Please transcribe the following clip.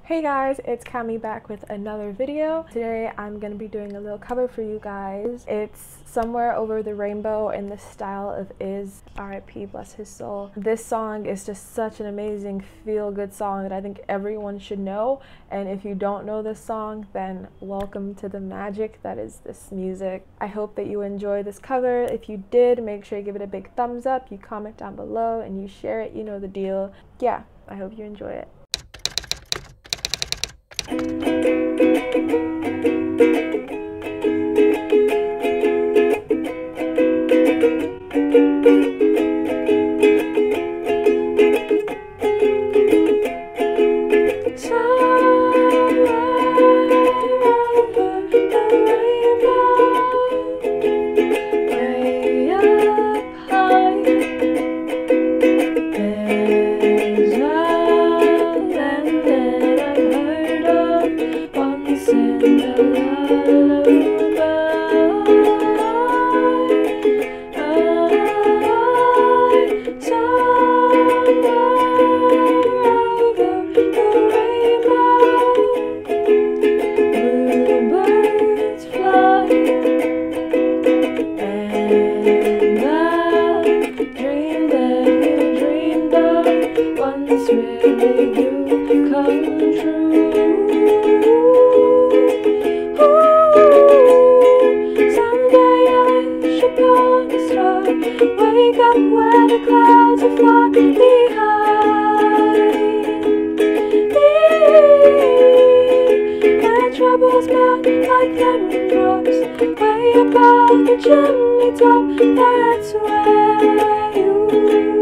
Hey guys, it's Cami back with another video. Today I'm going to be doing a little cover for you guys. It's Somewhere Over the Rainbow in the style of Iz, R.I.P. bless his soul. This song is just such an amazing feel-good song that I think everyone should know, and if you don't know this song, then welcome to the magic that is this music. I hope that you enjoy this cover. If you did, make sure you give it a big thumbs up, you comment down below, and you share it. You know the deal. Yeah, I hope you enjoy it. Wake up where the clouds are far behind me. My troubles melt like lemon drops way above the chimney top. That's where you